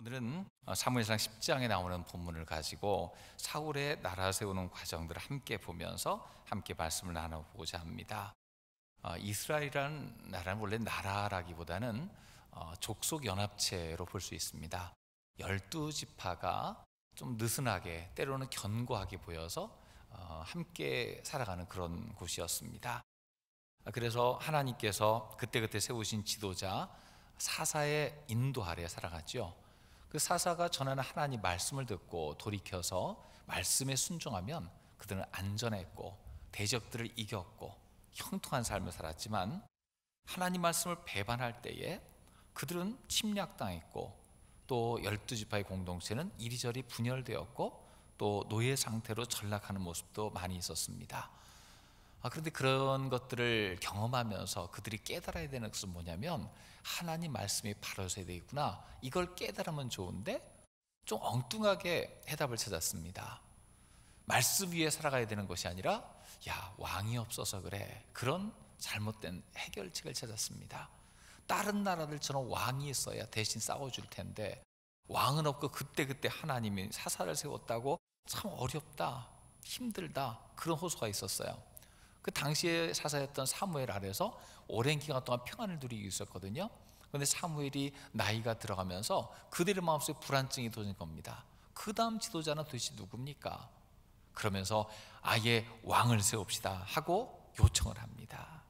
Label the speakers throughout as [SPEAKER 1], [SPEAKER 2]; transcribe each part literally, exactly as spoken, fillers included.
[SPEAKER 1] 오늘은 사무엘상 십 장에 나오는 본문을 가지고 사울의 나라 세우는 과정들을 함께 보면서 함께 말씀을 나눠보고자 합니다. 어, 이스라엘이라는 나라는 원래 나라라기보다는 어, 족속 연합체로 볼 수 있습니다. 열두 지파가 좀 느슨하게 때로는 견고하게 보여서 어, 함께 살아가는 그런 곳이었습니다. 그래서 하나님께서 그때그때 세우신 지도자 사사의 인도 아래 살아갔죠. 그 사사가 전하는 하나님 말씀을 듣고 돌이켜서 말씀에 순종하면 그들은 안전했고 대적들을 이겼고 형통한 삶을 살았지만, 하나님 말씀을 배반할 때에 그들은 침략당했고 또 열두 지파의 공동체는 이리저리 분열되었고 또 노예 상태로 전락하는 모습도 많이 있었습니다. 아, 그런데 그런 것들을 경험하면서 그들이 깨달아야 되는 것은 뭐냐면, 하나님 말씀이 바로 서야 되겠구나, 이걸 깨달으면 좋은데 좀 엉뚱하게 해답을 찾았습니다. 말씀 위에 살아가야 되는 것이 아니라 야, 왕이 없어서 그래, 그런 잘못된 해결책을 찾았습니다. 다른 나라들처럼 왕이 있어야 대신 싸워줄 텐데 왕은 없고 그때그때 하나님이 사사를 세웠다고 참 어렵다, 힘들다, 그런 호소가 있었어요. 그 당시에 사사였던 사무엘 아래서 오랜 기간 동안 평안을 누리고 있었거든요. 그런데 사무엘이 나이가 들어가면서 그들의 마음속에 불안증이 돋은 겁니다. 그 다음 지도자는 도대체 누굽니까? 그러면서 아예 왕을 세웁시다 하고 요청을 합니다.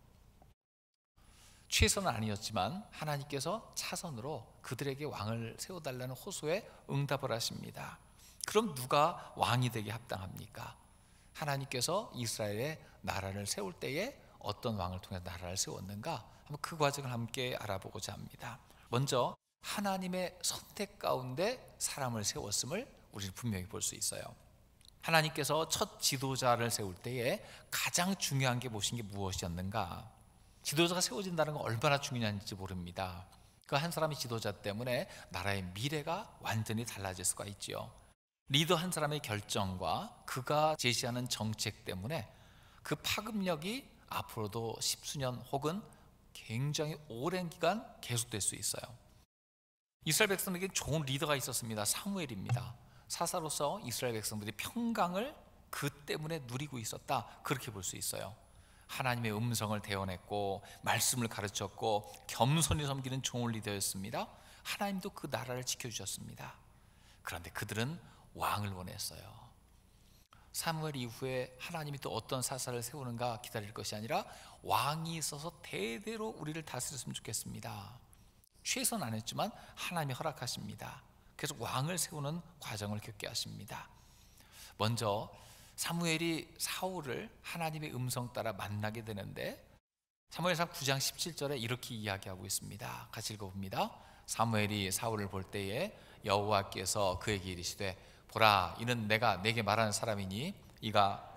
[SPEAKER 1] 최선은 아니었지만 하나님께서 차선으로 그들에게 왕을 세워달라는 호소에 응답을 하십니다. 그럼 누가 왕이 되게 합당합니까? 하나님께서 이스라엘의 나라를 세울 때에 어떤 왕을 통해 나라를 세웠는가, 한번 그 과정을 함께 알아보고자 합니다. 먼저 하나님의 선택 가운데 사람을 세웠음을 우리는 분명히 볼 수 있어요. 하나님께서 첫 지도자를 세울 때에 가장 중요한 게 무엇인 게 무엇이었는가? 지도자가 세워진다는 건 얼마나 중요한지 모릅니다. 그 한 사람의 지도자 때문에 나라의 미래가 완전히 달라질 수가 있지요. 리더 한 사람의 결정과 그가 제시하는 정책 때문에 그 파급력이 앞으로도 십수년 혹은 굉장히 오랜 기간 계속될 수 있어요. 이스라엘 백성에게 좋은 리더가 있었습니다. 사무엘입니다. 사사로서 이스라엘 백성들이 평강을 그 때문에 누리고 있었다, 그렇게 볼 수 있어요. 하나님의 음성을 대언했고 말씀을 가르쳤고 겸손히 섬기는 좋은 리더였습니다. 하나님도 그 나라를 지켜주셨습니다. 그런데 그들은 왕을 원했어요. 사무엘 이후에 하나님이 또 어떤 사사를 세우는가 기다릴 것이 아니라 왕이 있어서 대대로 우리를 다스렸으면 좋겠습니다. 최선 안 했지만 하나님이 허락하십니다. 그래서 왕을 세우는 과정을 겪게 하십니다. 먼저 사무엘이 사울을 하나님의 음성 따라 만나게 되는데, 사무엘상 구 장 십칠 절에 이렇게 이야기하고 있습니다. 같이 읽어봅니다. 사무엘이 사울을 볼 때에 여호와께서 그에게 이르시되 보라, 이는 내가 내게 말하는 사람이니 이가,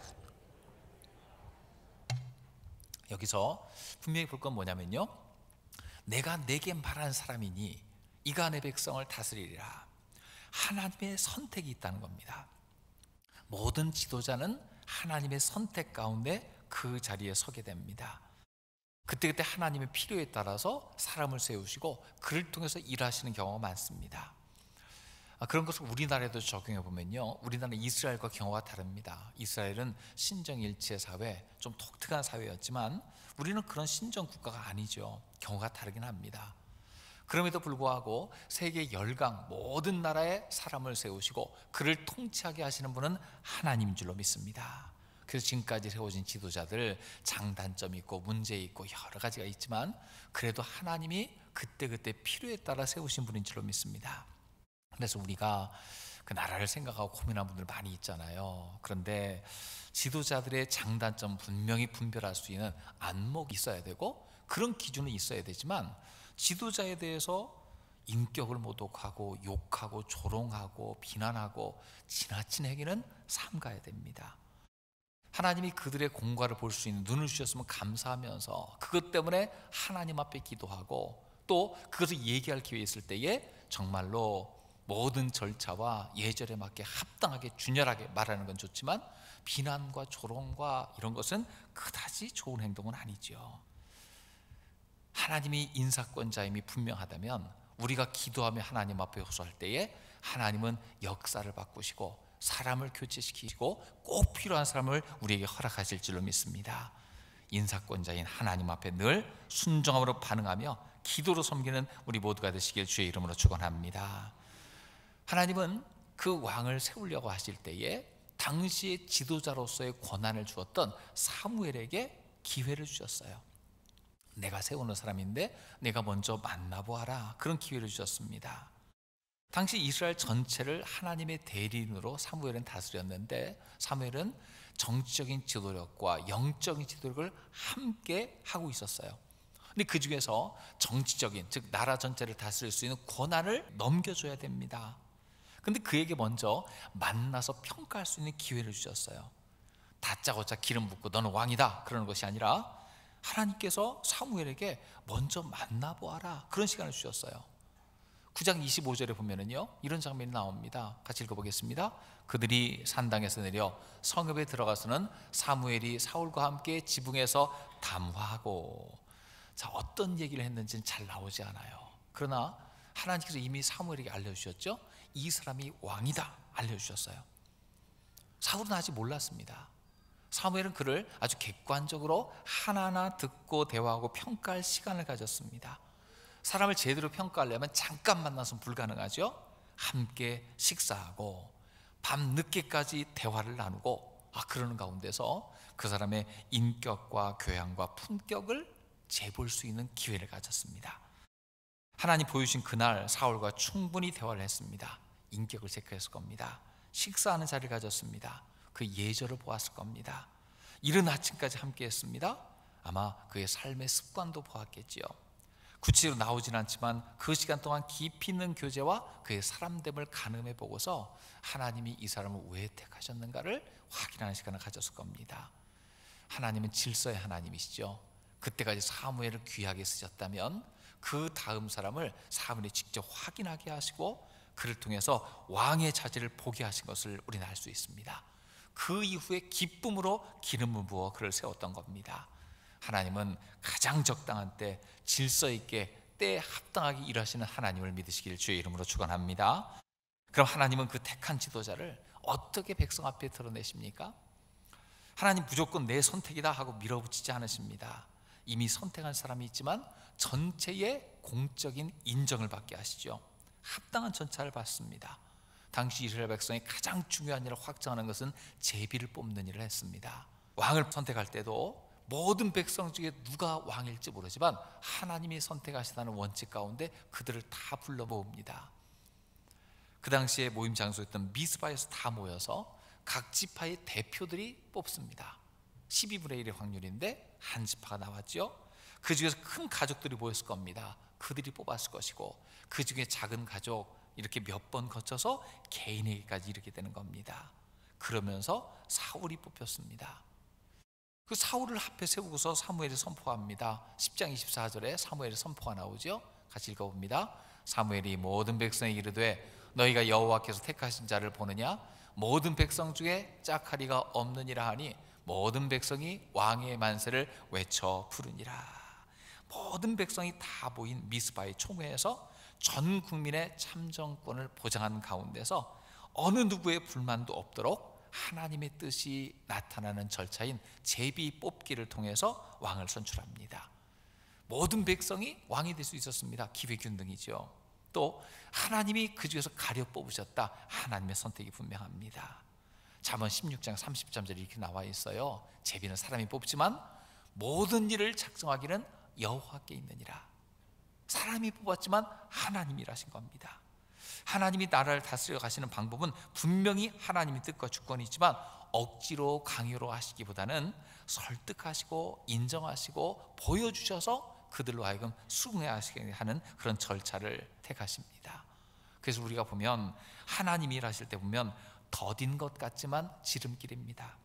[SPEAKER 1] 여기서 분명히 볼 건 뭐냐면요, 내가 내게 말하는 사람이니 이가 내 백성을 다스리리라. 하나님의 선택이 있다는 겁니다. 모든 지도자는 하나님의 선택 가운데 그 자리에 서게 됩니다. 그때그때 하나님의 필요에 따라서 사람을 세우시고 그를 통해서 일하시는 경우가 많습니다. 그런 것을 우리나라에도 적용해 보면요, 우리나라는 이스라엘과 경우가 다릅니다. 이스라엘은 신정일체 사회, 좀 독특한 사회였지만 우리는 그런 신정 국가가 아니죠. 경우가 다르긴 합니다. 그럼에도 불구하고 세계 열강 모든 나라에 사람을 세우시고 그를 통치하게 하시는 분은 하나님인 줄로 믿습니다. 그래서 지금까지 세워진 지도자들 장단점이 있고 문제 있고 여러 가지가 있지만 그래도 하나님이 그때그때 필요에 따라 세우신 분인 줄로 믿습니다. 그래서 우리가 그 나라를 생각하고 고민하는 분들 많이 있잖아요. 그런데 지도자들의 장단점 분명히 분별할 수 있는 안목이 있어야 되고 그런 기준은 있어야 되지만, 지도자에 대해서 인격을 모독하고 욕하고 조롱하고 비난하고 지나친 행위는 삼가야 됩니다. 하나님이 그들의 공과를 볼 수 있는 눈을 주셨으면 감사하면서 그것 때문에 하나님 앞에 기도하고 또 그것을 얘기할 기회 있을 때에 정말로 모든 절차와 예절에 맞게 합당하게 준열하게 말하는 건 좋지만 비난과 조롱과 이런 것은 그다지 좋은 행동은 아니죠. 하나님이 인사권자임이 분명하다면 우리가 기도하며 하나님 앞에 호소할 때에 하나님은 역사를 바꾸시고 사람을 교체시키시고 꼭 필요한 사람을 우리에게 허락하실 줄로 믿습니다. 인사권자인 하나님 앞에 늘 순종함으로 반응하며 기도로 섬기는 우리 모두가 되시길 주의 이름으로 축원합니다. 하나님은 그 왕을 세우려고 하실 때에 당시의 지도자로서의 권한을 주었던 사무엘에게 기회를 주셨어요. 내가 세우는 사람인데 내가 먼저 만나보아라, 그런 기회를 주셨습니다. 당시 이스라엘 전체를 하나님의 대리인으로 사무엘은 다스렸는데, 사무엘은 정치적인 지도력과 영적인 지도력을 함께 하고 있었어요. 근데 그 중에서 정치적인, 즉 나라 전체를 다스릴 수 있는 권한을 넘겨줘야 됩니다. 근데 그에게 먼저 만나서 평가할 수 있는 기회를 주셨어요. 다짜고짜 기름 붓고 너는 왕이다 그러는 것이 아니라 하나님께서 사무엘에게 먼저 만나보아라, 그런 시간을 주셨어요. 구 장 이십오 절에 보면은요, 이런 장면이 나옵니다. 같이 읽어보겠습니다. 그들이 산당에서 내려 성읍에 들어가서는 사무엘이 사울과 함께 지붕에서 담화하고. 자, 어떤 얘기를 했는지는 잘 나오지 않아요. 그러나 하나님께서 이미 사무엘에게 알려주셨죠. 이 사람이 왕이다 알려주셨어요. 사울은 아직 몰랐습니다. 사무엘은 그를 아주 객관적으로 하나하나 듣고 대화하고 평가할 시간을 가졌습니다. 사람을 제대로 평가하려면 잠깐 만나서는 불가능하죠. 함께 식사하고 밤 늦게까지 대화를 나누고, 아, 그러는 가운데서 그 사람의 인격과 교양과 품격을 재볼 수 있는 기회를 가졌습니다. 하나님 보여주신 그날 사울과 충분히 대화를 했습니다. 인격을 체크했을 겁니다. 식사하는 자리를 가졌습니다. 그 예절을 보았을 겁니다. 이른 아침까지 함께 했습니다. 아마 그의 삶의 습관도 보았겠지요. 구체적으로 나오진 않지만 그 시간 동안 깊이 있는 교제와 그의 사람됨을 가늠해 보고서 하나님이 이 사람을 왜 택하셨는가를 확인하는 시간을 가졌을 겁니다. 하나님은 질서의 하나님이시죠. 그때까지 사무엘을 귀하게 쓰셨다면 그 다음 사람을 사무엘이 직접 확인하게 하시고 그를 통해서 왕의 자질을 보게 하신 것을 우리는 알 수 있습니다. 그 이후에 기쁨으로 기름을 부어 그를 세웠던 겁니다. 하나님은 가장 적당한 때 질서 있게 때에 합당하게 일하시는 하나님을 믿으시길 주의 이름으로 축원합니다. 그럼 하나님은 그 택한 지도자를 어떻게 백성 앞에 드러내십니까? 하나님 무조건 내 선택이다 하고 밀어붙이지 않으십니다. 이미 선택한 사람이 있지만 전체의 공적인 인정을 받게 하시죠. 합당한 전차를 받습니다. 당시 이스라엘 백성이 가장 중요한 일을 확정하는 것은 제비를 뽑는 일을 했습니다. 왕을 선택할 때도 모든 백성 중에 누가 왕일지 모르지만 하나님이 선택하시다는 원칙 가운데 그들을 다 불러 모읍니다. 그 당시에 모임 장소였던 미스바에서 다 모여서 각 지파의 대표들이 뽑습니다. 십이분의 일의 확률인데 한 지파가 나왔죠. 그 중에서 큰 가족들이 모였을 겁니다. 그들이 뽑았을 것이고 그 중에 작은 가족 이렇게 몇 번 거쳐서 개인에게까지 이르게 되는 겁니다. 그러면서 사울이 뽑혔습니다. 그 사울을 앞에 세우고서 사무엘이 선포합니다. 십 장 이십사 절에 사무엘의 선포가 나오죠. 같이 읽어봅니다. 사무엘이 모든 백성에 이르되 너희가 여호와께서 택하신 자를 보느냐? 모든 백성 중에 짝하리가 없느니라 하니 모든 백성이 왕의 만세를 외쳐 부르니라. 모든 백성이 다 모인 미스바의 총회에서 전 국민의 참정권을 보장한 가운데서 어느 누구의 불만도 없도록 하나님의 뜻이 나타나는 절차인 제비 뽑기를 통해서 왕을 선출합니다. 모든 백성이 왕이 될 수 있었습니다. 기회균등이죠. 또 하나님이 그 중에서 가려 뽑으셨다. 하나님의 선택이 분명합니다. 잠언 십육 장 삼십 절에 이렇게 나와 있어요. 제비는 사람이 뽑지만 모든 일을 작정하기는 여호와께 있느니라. 사람이 뽑았지만 하나님이 일하신 겁니다. 하나님이 나라를 다스려 가시는 방법은 분명히 하나님의 뜻과 주권이 있지만 억지로 강요로 하시기보다는 설득하시고 인정하시고 보여주셔서 그들로 하여금 수긍하시게 하는 그런 절차를 택하십니다. 그래서 우리가 보면 하나님이 일하실 때 보면 더딘 것 같지만 지름길입니다.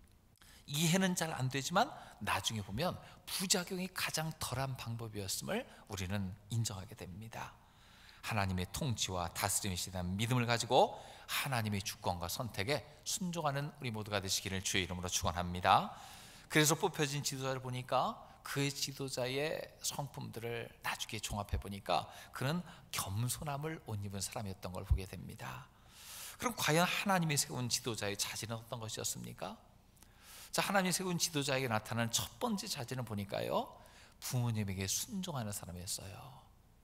[SPEAKER 1] 이해는 잘 안 되지만 나중에 보면 부작용이 가장 덜한 방법이었음을 우리는 인정하게 됩니다. 하나님의 통치와 다스림에 대한 믿음을 가지고 하나님의 주권과 선택에 순종하는 우리 모두가 되시기를 주의 이름으로 축원합니다. 그래서 뽑혀진 지도자를 보니까 그의 지도자의 성품들을 나중에 종합해 보니까 그는 겸손함을 옷 입은 사람이었던 걸 보게 됩니다. 그럼 과연 하나님이 세운 지도자의 자질은 어떤 것이었습니까? 자, 하나님이 세운 지도자에게 나타나는 첫 번째 자질은 보니까요, 부모님에게 순종하는 사람이었어요.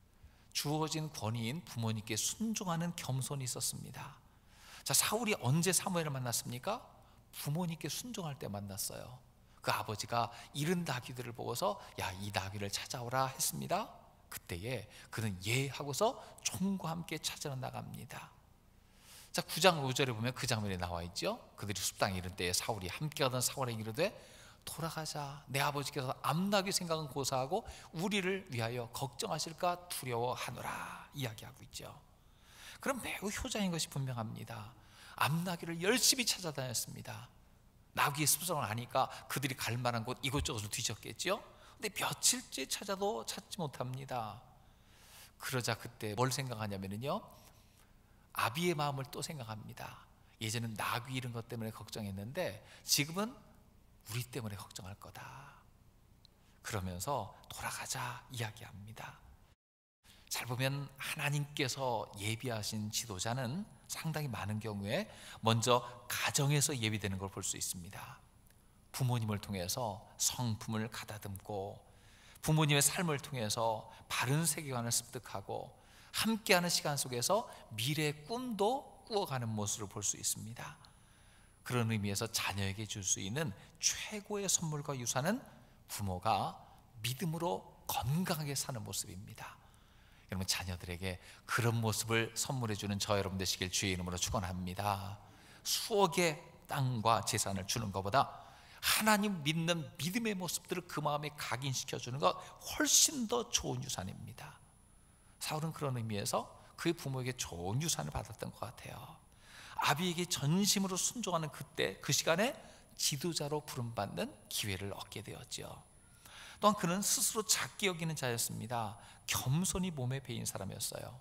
[SPEAKER 1] 주어진 권위인 부모님께 순종하는 겸손이 있었습니다. 자, 사울이 언제 사무엘을 만났습니까? 부모님께 순종할 때 만났어요. 그 아버지가 잃은 나귀들을 보고서 야, 이 나귀를 찾아오라 했습니다. 그때에 그는 예 하고서 종과 함께 찾으러 나갑니다. 자, 구 장 오 절에 보면 그 장면이 나와 있죠. 그들이 숲땅에 이른 때에 사울이 함께 하던 사울에게 이르되 돌아가자. 내 아버지께서 암나귀 생각은 고사하고 우리를 위하여 걱정하실까 두려워하노라 이야기하고 있죠. 그럼 매우 효자인 것이 분명합니다. 암나귀를 열심히 찾아다녔습니다. 나귀의 습성을 아니까 그들이 갈 만한 곳 이곳저곳을 뒤졌겠죠. 근데 며칠째 찾아도 찾지 못합니다. 그러자 그때 뭘 생각하냐면요, 아비의 마음을 또 생각합니다. 예전엔 나귀 잃은 것 때문에 걱정했는데 지금은 우리 때문에 걱정할 거다. 그러면서 돌아가자 이야기합니다. 잘 보면 하나님께서 예비하신 지도자는 상당히 많은 경우에 먼저 가정에서 예비되는 걸 볼 수 있습니다. 부모님을 통해서 성품을 가다듬고 부모님의 삶을 통해서 바른 세계관을 습득하고 함께하는 시간 속에서 미래의 꿈도 꾸어가는 모습을 볼 수 있습니다. 그런 의미에서 자녀에게 줄 수 있는 최고의 선물과 유산은 부모가 믿음으로 건강하게 사는 모습입니다. 여러분, 자녀들에게 그런 모습을 선물해 주는 저 여러분 되시길 주의 이름으로 축원합니다. 수억의 땅과 재산을 주는 것보다 하나님 믿는 믿음의 모습들을 그 마음에 각인시켜 주는 것 훨씬 더 좋은 유산입니다. 사울은 그런 의미에서 그의 부모에게 좋은 유산을 받았던 것 같아요. 아비에게 전심으로 순종하는 그때 그 시간에 지도자로 부름받는 기회를 얻게 되었죠. 또한 그는 스스로 작게 여기는 자였습니다. 겸손히 몸에 배인 사람이었어요.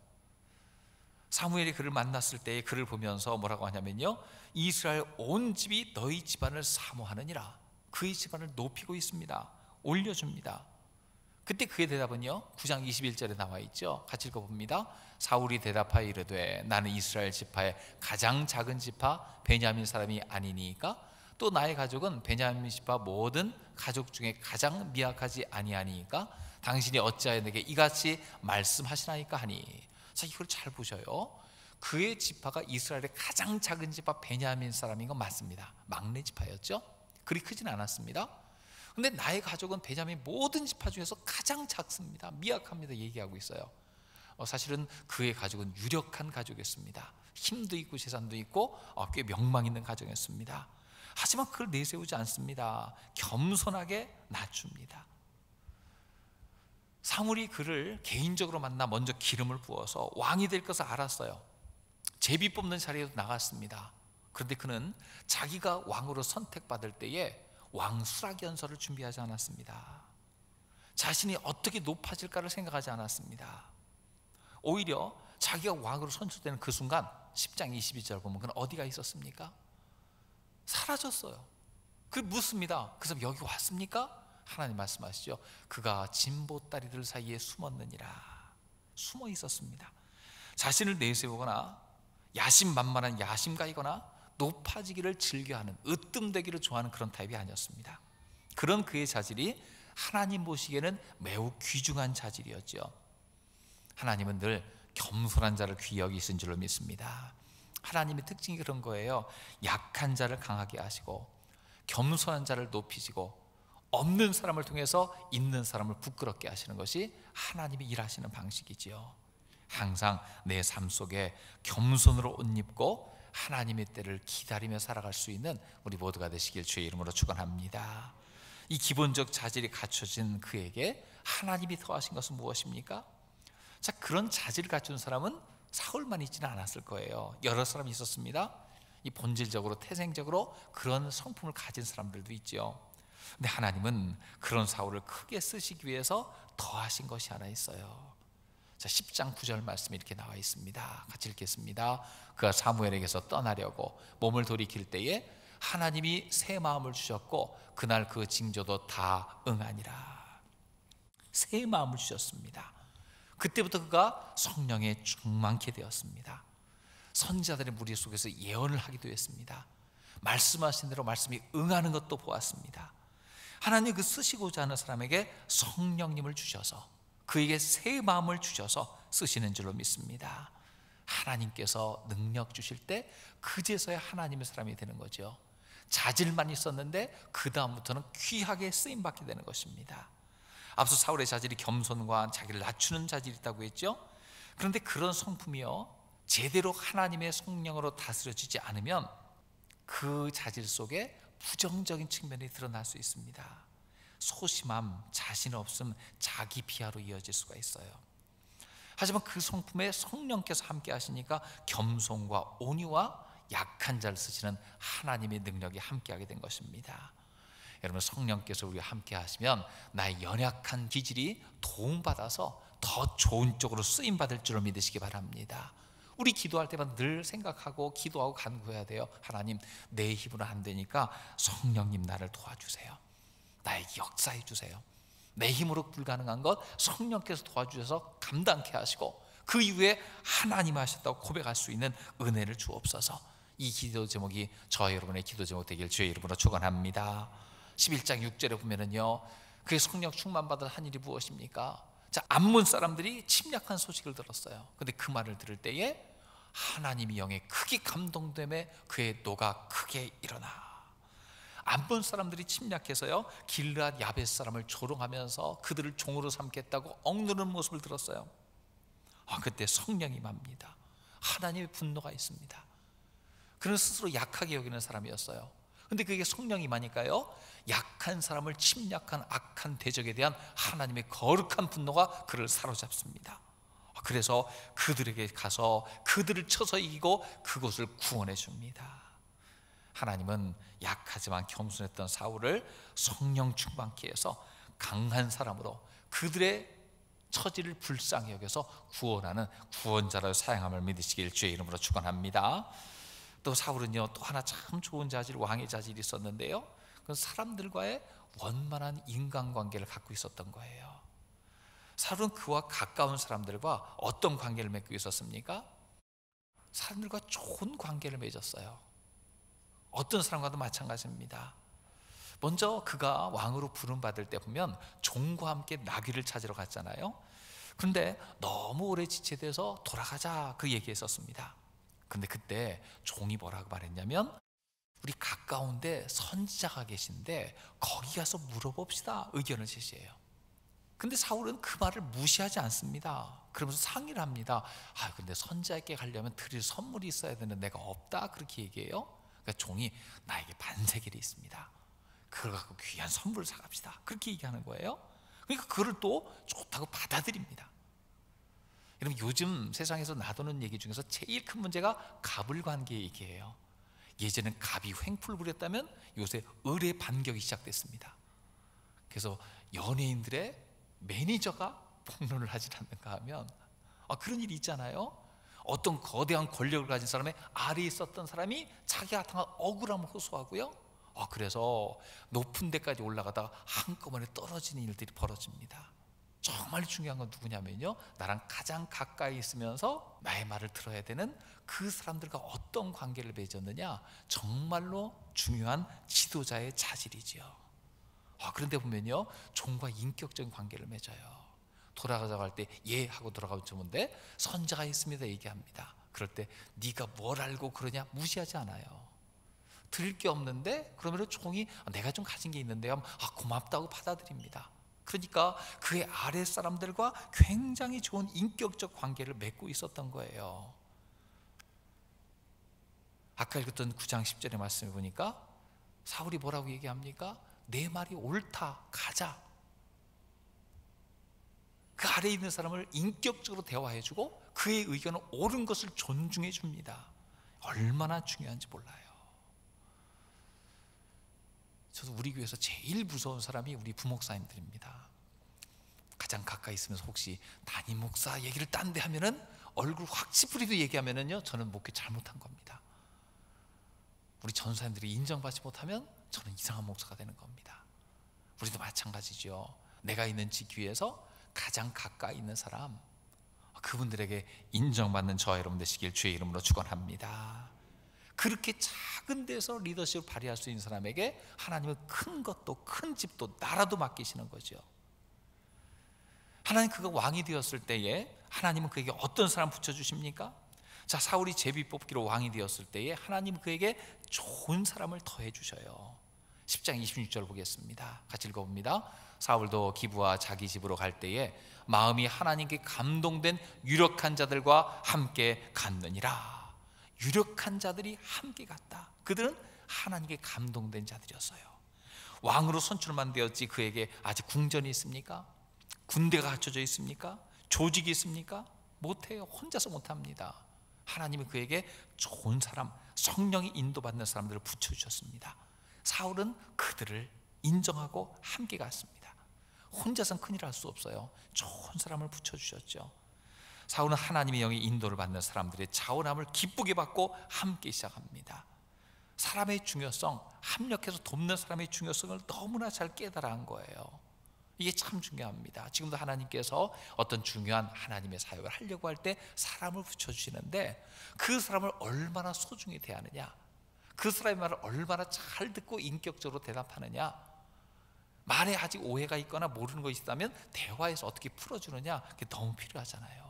[SPEAKER 1] 사무엘이 그를 만났을 때에 그를 보면서 뭐라고 하냐면요, 이스라엘 온 집이 너희 집안을 사모하느니라. 그의 집안을 높이고 있습니다. 올려줍니다. 그때 그의 대답은요, 구 장 이십일 절에 나와 있죠. 같이 읽어봅니다. 사울이 대답하여 이르되 나는 이스라엘 지파의 가장 작은 지파 베냐민 사람이 아니니까 또 나의 가족은 베냐민 지파 모든 가족 중에 가장 미약하지 아니하니까 당신이 어찌하여 내게 이같이 말씀하시나이까 하니. 자, 이걸 잘 보셔요. 그의 지파가 이스라엘의 가장 작은 지파 베냐민 사람인 건 맞습니다. 막내 지파였죠. 그리 크진 않았습니다. 근데 나의 가족은 베냐민 모든 지파 중에서 가장 작습니다. 미약합니다. 얘기하고 있어요. 어, 사실은 그의 가족은 유력한 가족이었습니다. 힘도 있고 재산도 있고 어, 꽤 명망 있는 가정이었습니다. 하지만 그걸 내세우지 않습니다. 겸손하게 낮춥니다. 사물이 그를 개인적으로 만나 먼저 기름을 부어서 왕이 될 것을 알았어요. 제비 뽑는 자리에도 나갔습니다. 그런데 그는 자기가 왕으로 선택받을 때에 왕 수락연설을 준비하지 않았습니다. 자신이 어떻게 높아질까를 생각하지 않았습니다. 오히려 자기가 왕으로 선출되는 그 순간 십 장 이십이 절 보면 그는 어디가 있었습니까? 사라졌어요. 그 묻습니다. 그 사람 여기 왔습니까? 하나님 말씀하시죠. 그가 진보다리들 사이에 숨었느니라. 숨어 있었습니다. 자신을 내세우거나 야심만만한 야심가이거나 높아지기를 즐겨하는, 으뜸되기를 좋아하는 그런 타입이 아니었습니다. 그런 그의 자질이 하나님 보시기에는 매우 귀중한 자질이었죠. 하나님은 늘 겸손한 자를 귀히 여기신 줄로 믿습니다. 하나님의 특징이 그런 거예요. 약한 자를 강하게 하시고 겸손한 자를 높이시고 없는 사람을 통해서 있는 사람을 부끄럽게 하시는 것이 하나님이 일하시는 방식이지요. 항상 내 삶 속에 겸손으로 옷 입고 하나님의 때를 기다리며 살아갈 수 있는 우리 모두가 되시길 주의 이름으로 축원합니다. 이 기본적 자질이 갖춰진 그에게 하나님이 더하신 것은 무엇입니까? 자, 그런 자질을 갖춘 사람은 사울만 있지는 않았을 거예요. 여러 사람이 있었습니다. 이 본질적으로 태생적으로 그런 성품을 가진 사람들도 있죠. 근데 하나님은 그런 사울을 크게 쓰시기 위해서 더하신 것이 하나 있어요. 자, 십 장 구 절 말씀이 이렇게 나와 있습니다. 같이 읽겠습니다. 그가 사무엘에게서 떠나려고 몸을 돌이킬 때에 하나님이 새 마음을 주셨고 그날 그 징조도 다 응하니라. 새 마음을 주셨습니다. 그때부터 그가 성령에 충만케 되었습니다. 선지자들의 무리 속에서 예언을 하기도 했습니다. 말씀하신 대로 말씀이 응하는 것도 보았습니다. 하나님 그 쓰시고자 하는 사람에게 성령님을 주셔서 그에게 새 마음을 주셔서 쓰시는 줄로 믿습니다. 하나님께서 능력 주실 때 그제서야 하나님의 사람이 되는 거죠. 자질만 있었는데 그 다음부터는 귀하게 쓰임받게 되는 것입니다. 앞서 사울의 자질이 겸손과 자기를 낮추는 자질이 있다고 했죠. 그런데 그런 성품이요, 제대로 하나님의 성령으로 다스려지지 않으면 그 자질 속에 부정적인 측면이 드러날 수 있습니다. 소심함, 자신 없음, 자기 비하로 이어질 수가 있어요. 하지만 그 성품에 성령께서 함께 하시니까 겸손과 온유와 약한 자를 쓰시는 하나님의 능력이 함께하게 된 것입니다. 여러분, 성령께서 우리와 함께 하시면 나의 연약한 기질이 도움받아서 더 좋은 쪽으로 쓰임받을 줄을 믿으시기 바랍니다. 우리 기도할 때마다 늘 생각하고 기도하고 간구해야 돼요. 하나님, 내 힘으로 안 되니까 성령님 나를 도와주세요. 나에게 역사해 주세요. 내 힘으로 불가능한 것 성령께서 도와주셔서 감당케 하시고 그 이후에 하나님 하셨다고 고백할 수 있는 은혜를 주옵소서. 이 기도 제목이 저와 여러분의 기도 제목 되길 주의 이름으로 축원합니다. 십일 장 육 절에 보면은요, 그의 성령 충만 받은 한 일이 무엇입니까? 자, 암몬 사람들이 침략한 소식을 들었어요. 근데 그 말을 들을 때에 하나님이 영에 크게 감동됨에 그의 노가 크게 일어나. 암몬 사람들이 침략해서요, 길르앗 야베스 사람을 조롱하면서 그들을 종으로 삼겠다고 억누르는 모습을 들었어요. 아, 그때 성령이 임합니다. 하나님의 분노가 있습니다. 그는 스스로 약하게 여기는 사람이었어요. 근데 그게 성령이 임하니까요, 약한 사람을 침략한 악한 대적에 대한 하나님의 거룩한 분노가 그를 사로잡습니다. 그래서 그들에게 가서 그들을 쳐서 이기고 그곳을 구원해 줍니다. 하나님은 약하지만 겸손했던 사울을 성령 충만케 해서 강한 사람으로 그들의 처지를 불쌍히 여겨서 구원하는 구원자로 사용함을 믿으시길 주의 이름으로 축원합니다. 또 사울은요, 또 하나 참 좋은 자질, 왕의 자질이 있었는데요, 그 사람들과의 원만한 인간관계를 갖고 있었던 거예요. 사울은 그와 가까운 사람들과 어떤 관계를 맺고 있었습니까? 사람들과 좋은 관계를 맺었어요. 어떤 사람과도 마찬가지입니다. 먼저 그가 왕으로 부름받을 때 보면 종과 함께 나귀를 찾으러 갔잖아요. 그런데 너무 오래 지체돼서 돌아가자 그 얘기했었습니다. 근데 그때 종이 뭐라고 말했냐면, 우리 가까운데 선지자가 계신데 거기 가서 물어봅시다 의견을 제시해요. 근데 사울은 그 말을 무시하지 않습니다. 그러면서 상의를 합니다. 아, 근데 선지자에게 가려면 드릴 선물이 있어야 되는데 내가 없다 그렇게 얘기해요. 그러니까 종이 나에게 반세겔이 있습니다. 그걸 갖고 귀한 선물을 사갑시다 그렇게 얘기하는 거예요. 그러니까 그걸 또 좋다고 받아들입니다. 여러분, 요즘 세상에서 나도는 얘기 중에서 제일 큰 문제가 갑을 관계 얘기예요. 예전엔 갑이 횡포를 부렸다면 요새 을의 반격이 시작됐습니다. 그래서 연예인들의 매니저가 폭로를 하지 않는가 하면, 아, 그런 일이 있잖아요. 어떤 거대한 권력을 가진 사람의 아래에 있었던 사람이 자기가 당한 억울함을 호소하고요, 아, 그래서 높은 데까지 올라가다가 한꺼번에 떨어지는 일들이 벌어집니다. 정말 중요한 건 누구냐면요, 나랑 가장 가까이 있으면서 나의 말을 들어야 되는 그 사람들과 어떤 관계를 맺었느냐, 정말로 중요한 지도자의 자질이지요. 아, 그런데 보면요, 종과 인격적인 관계를 맺어요. 돌아가자고 할 때 예 하고 돌아가면 좋은데, 선자가 있습니다 얘기합니다. 그럴 때 네가 뭘 알고 그러냐 무시하지 않아요. 들을 게 없는데 그러면 종이 내가 좀 가진 게 있는데 하면 아, 고맙다고 받아들입니다. 그러니까 그의 아래 사람들과 굉장히 좋은 인격적 관계를 맺고 있었던 거예요. 아까 읽었던 구 장 십 절의 말씀을 보니까 사울이 뭐라고 얘기합니까? 내 말이 옳다, 가자. 그 아래에 있는 사람을 인격적으로 대화해주고 그의 의견은 옳은 것을 존중해 줍니다. 얼마나 중요한지 몰라요. 저도 우리 교회에서 제일 무서운 사람이 우리 부목사님들입니다. 가장 가까이 있으면서 혹시 담임 목사 얘기를 딴 데 하면은 얼굴 확 찌푸리도 얘기하면은요, 저는 목회 잘못한 겁니다. 우리 전사님들이 인정받지 못하면 저는 이상한 목사가 되는 겁니다. 우리도 마찬가지죠. 내가 있는 직위에서 가장 가까이 있는 사람, 그분들에게 인정받는 저와 여러분 되시길 주의 이름으로 축원합니다. 그렇게 작은 데서 리더십을 발휘할 수 있는 사람에게 하나님은 큰 것도 큰 집도 나라도 맡기시는 거죠. 하나님 그가 왕이 되었을 때에 하나님은 그에게 어떤 사람 붙여주십니까? 자, 사울이 제비 뽑기로 왕이 되었을 때에 하나님은 그에게 좋은 사람을 더해 주셔요. 십 장 이십육 절 보겠습니다. 같이 읽어봅니다. 사울도 기브와 자기 집으로 갈 때에 마음이 하나님께 감동된 유력한 자들과 함께 갔느니라. 유력한 자들이 함께 갔다. 그들은 하나님께 감동된 자들이었어요. 왕으로 선출만 되었지 그에게 아직 궁전이 있습니까? 군대가 갖춰져 있습니까? 조직이 있습니까? 못해요. 혼자서 못합니다. 하나님이 그에게 좋은 사람, 성령이 인도받는 사람들을 붙여주셨습니다. 사울은 그들을 인정하고 함께 갔습니다. 혼자서는 큰일 할 수 없어요. 좋은 사람을 붙여주셨죠. 사울은 하나님의 영의 인도를 받는 사람들의 자원함을 기쁘게 받고 함께 시작합니다. 사람의 중요성, 합력해서 돕는 사람의 중요성을 너무나 잘 깨달아 한 거예요. 이게 참 중요합니다. 지금도 하나님께서 어떤 중요한 하나님의 사역을 하려고 할 때 사람을 붙여주시는데 그 사람을 얼마나 소중히 대하느냐, 그 사람의 말을 얼마나 잘 듣고 인격적으로 대답하느냐, 말에 아직 오해가 있거나 모르는 것이 있다면 대화에서 어떻게 풀어주느냐, 그게 너무 필요하잖아요.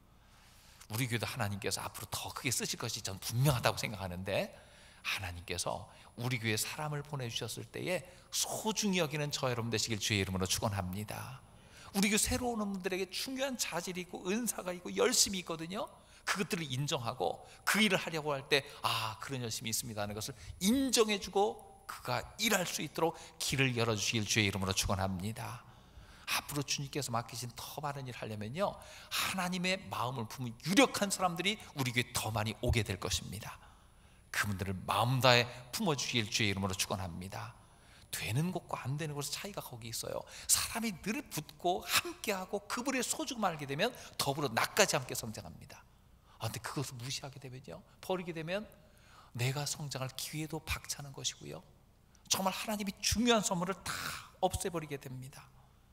[SPEAKER 1] 우리 교회도 하나님께서 앞으로 더 크게 쓰실 것이 전 분명하다고 생각하는데, 하나님께서 우리 교회에 사람을 보내주셨을 때에 소중히 여기는 저 여러분 되시길 주의 이름으로 축원합니다. 우리 교회 새로 오는 분들에게 중요한 자질이 있고 은사가 있고 열심이 있거든요. 그것들을 인정하고 그 일을 하려고 할 때 아, 그런 열심이 있습니다 하는 것을 인정해주고 그가 일할 수 있도록 길을 열어주시길 주의 이름으로 축원합니다. 앞으로 주님께서 맡기신 더 많은 일을 하려면요, 하나님의 마음을 품은 유력한 사람들이 우리 교회에 더 많이 오게 될 것입니다. 그분들을 마음 다해 품어주시길 주의 이름으로 축원합니다. 되는 것과 안 되는 것의 차이가 거기 있어요. 사람이 늘 붙고 함께하고 그분의 소중함을 알게 되면 더불어 나까지 함께 성장합니다. 아, 근데 그것을 무시하게 되면요, 버리게 되면 내가 성장할 기회도 박차는 것이고요, 정말 하나님이 중요한 선물을 다 없애버리게 됩니다.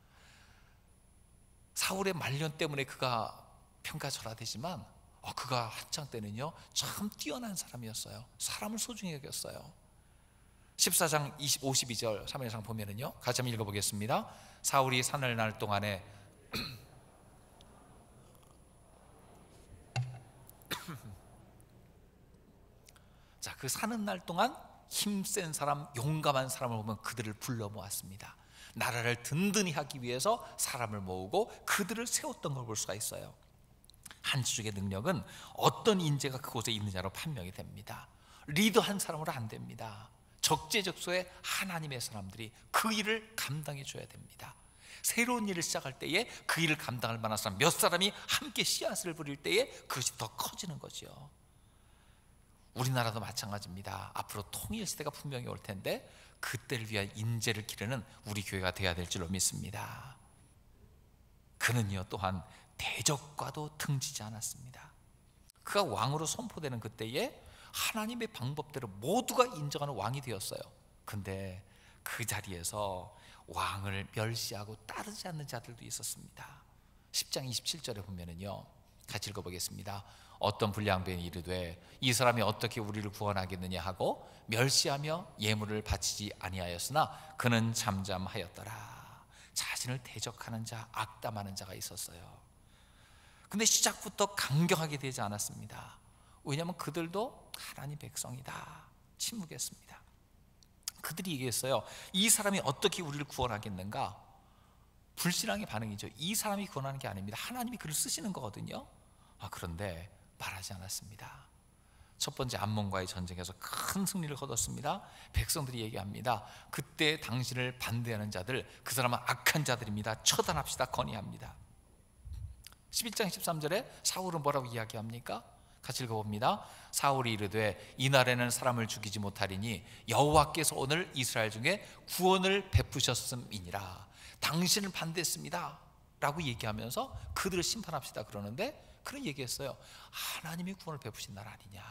[SPEAKER 1] 사울의 말년 때문에 그가 평가절하되지만 어, 그가 한창 때는요 참 뛰어난 사람이었어요. 사람을 소중히 여겼어요. 십사 장 오십이 절 삼 장 보면은요, 같이 한번 읽어보겠습니다. 사울이 산을 날 동안에 자, 그 사는 날 동안 힘센 사람, 용감한 사람을 보면 그들을 불러 모았습니다. 나라를 든든히 하기 위해서 사람을 모으고 그들을 세웠던 걸 볼 수가 있어요. 한 지족의 능력은 어떤 인재가 그곳에 있느냐로 판명이 됩니다. 리더한 사람으로 안 됩니다. 적재적소에 하나님의 사람들이 그 일을 감당해 줘야 됩니다. 새로운 일을 시작할 때에 그 일을 감당할 만한 사람 몇 사람이 함께 씨앗을 부릴 때에 그것이 더 커지는 거죠. 우리나라도 마찬가지입니다. 앞으로 통일 시대가 분명히 올 텐데 그때를 위한 인재를 기르는 우리 교회가 되어야 될 줄로 믿습니다. 그는요 또한 대적과도 등지지 않았습니다. 그가 왕으로 선포되는 그때에 하나님의 방법대로 모두가 인정하는 왕이 되었어요. 근데 그 자리에서 왕을 멸시하고 따르지 않는 자들도 있었습니다. 십 장 이십칠 절에 보면은요, 같이 읽어보겠습니다. 어떤 불량배는 이르되 이 사람이 어떻게 우리를 구원하겠느냐 하고 멸시하며 예물을 바치지 아니하였으나 그는 잠잠하였더라. 자신을 대적하는 자, 악담하는 자가 있었어요. 근데 시작부터 강경하게 되지 않았습니다. 왜냐하면 그들도 하나님 백성이다, 침묵했습니다. 그들이 얘기했어요. 이 사람이 어떻게 우리를 구원하겠는가? 불신앙의 반응이죠. 이 사람이 구원하는 게 아닙니다. 하나님이 그를 쓰시는 거거든요. 아, 그런데 말하지 않았습니다. 첫 번째 암몬과의 전쟁에서 큰 승리를 거뒀습니다. 백성들이 얘기합니다. 그때 당신을 반대하는 자들, 그 사람은 악한 자들입니다. 처단합시다, 건의합니다. 십일 장 십삼 절에 사울은 뭐라고 이야기합니까? 같이 읽어봅니다. 사울이 이르되 이날에는 사람을 죽이지 못하리니 여호와께서 오늘 이스라엘 중에 구원을 베푸셨음이니라. 당신을 반대했습니다 라고 얘기하면서 그들을 심판합시다 그러는데, 그런 얘기했어요. 하나님이 구원을 베푸신 날 아니냐,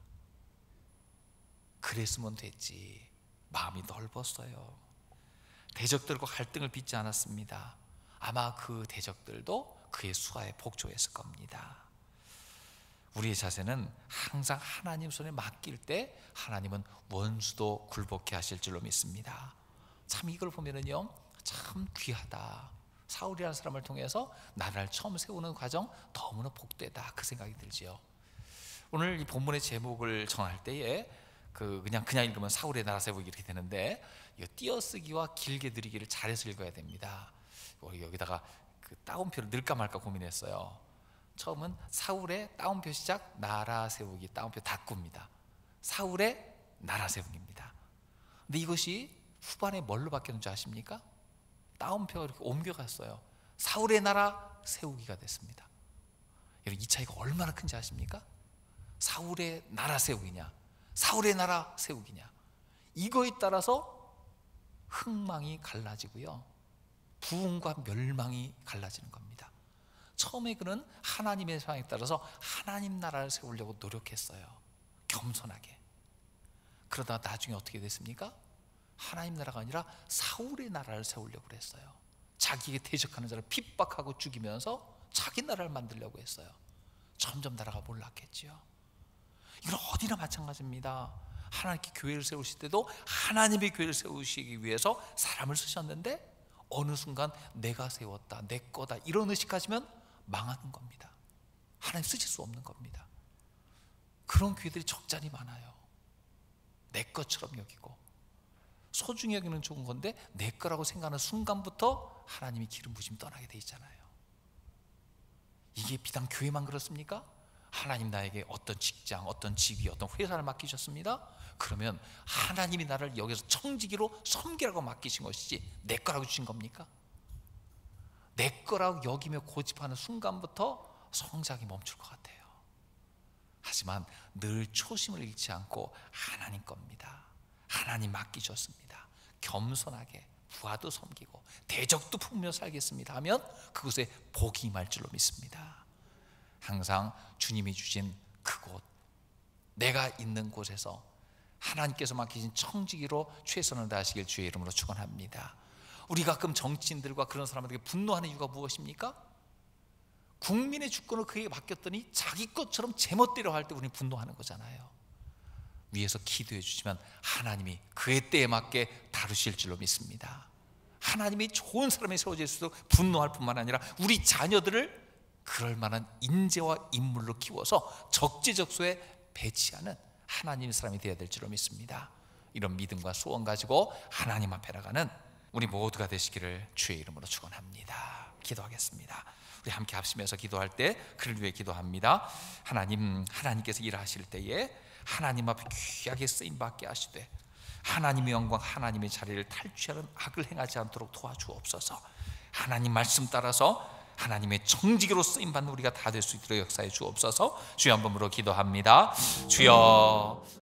[SPEAKER 1] 그랬으면 됐지. 마음이 넓었어요. 대적들과 갈등을 빚지 않았습니다. 아마 그 대적들도 그의 수하에 복종했을 겁니다. 우리의 자세는 항상 하나님 손에 맡길 때 하나님은 원수도 굴복케 하실 줄로 믿습니다. 참 이걸 보면은요, 참 귀하다. 사울이라는 사람을 통해서 나라를 처음 세우는 과정 너무나 복되다, 그 생각이 들지요. 오늘 이 본문의 제목을 정할 때에 그 그냥 그냥 읽으면 사울의 나라 세우기 이렇게 되는데, 이 띄어쓰기와 길게 느리기를 잘해서 읽어야 됩니다. 여기다가 그 따옴표를 넣을까 말까 고민했어요. 처음은 사울의 따옴표 시작, 나라 세우기 따옴표 닫고입니다. 사울의 나라 세우기입니다. 근데 이것이 후반에 뭘로 바뀌었는지 아십니까? 따옴표가 이렇게 옮겨갔어요. 사울의 나라 세우기가 됐습니다. 여러분, 이 차이가 얼마나 큰지 아십니까? 사울의 나라 세우기냐, 사울의 나라 세우기냐, 이거에 따라서 흥망이 갈라지고요, 부흥과 멸망이 갈라지는 겁니다. 처음에 그는 하나님의 상황에 따라서 하나님 나라를 세우려고 노력했어요, 겸손하게. 그러다 나중에 어떻게 됐습니까? 하나님 나라가 아니라 사울의 나라를 세우려고 그랬어요. 자기에게 대적하는 자를 핍박하고 죽이면서 자기 나라를 만들려고 했어요. 점점 나라가 몰락했지요. 이건 어디나 마찬가지입니다. 하나님께 교회를 세우실 때도 하나님의 교회를 세우시기 위해서 사람을 쓰셨는데, 어느 순간 내가 세웠다, 내 거다, 이런 의식하시면 망하는 겁니다. 하나님 쓰실 수 없는 겁니다. 그런 교회들이 적잖이 많아요. 내 것처럼 여기고 소중히 여기는 좋은 건데, 내 거라고 생각하는 순간부터 하나님이 기름 부심이 떠나게 돼 있잖아요. 이게 비단 교회만 그렇습니까? 하나님 나에게 어떤 직장, 어떤 직위, 어떤 회사를 맡기셨습니다. 그러면 하나님이 나를 여기서 청지기로 섬기라고 맡기신 것이지 내 거라고 주신 겁니까? 내 거라고 여기며 고집하는 순간부터 성장이 멈출 것 같아요. 하지만 늘 초심을 잃지 않고 하나님 겁니다. 하나님 맡기셨습니다. 겸손하게 부하도 섬기고 대적도 품으며 살겠습니다 하면 그곳에 복이 임할 줄로 믿습니다. 항상 주님이 주신 그곳, 내가 있는 곳에서 하나님께서 맡기신 청지기로 최선을 다하시길 주의 이름으로 축원합니다. 우리 가끔 정치인들과 그런 사람들에게 분노하는 이유가 무엇입니까? 국민의 주권을 그에게 맡겼더니 자기 것처럼 제멋대로 할 때 우리는 분노하는 거잖아요. 위에서 기도해 주시면 하나님이 그의 때에 맞게 다루실 줄로 믿습니다. 하나님이 좋은 사람이 세워질수록 분노할 뿐만 아니라 우리 자녀들을 그럴 만한 인재와 인물로 키워서 적재적소에 배치하는 하나님의 사람이 되어야 될 줄로 믿습니다. 이런 믿음과 소원 가지고 하나님 앞에 나가는 우리 모두가 되시기를 주의 이름으로 축원합니다. 기도하겠습니다. 우리 함께 합심해서 기도할 때 그를 위해 기도합니다. 하나님, 하나님께서 일하실 때에 하나님 앞에 귀하게 쓰임받게 하시되 하나님의 영광, 하나님의 자리를 탈취하는 악을 행하지 않도록 도와주옵소서. 하나님 말씀 따라서 하나님의 정직으로 쓰임받는 우리가 다 될 수 있도록 역사해 주옵소서. 주여 한 번으로 기도합니다. 주여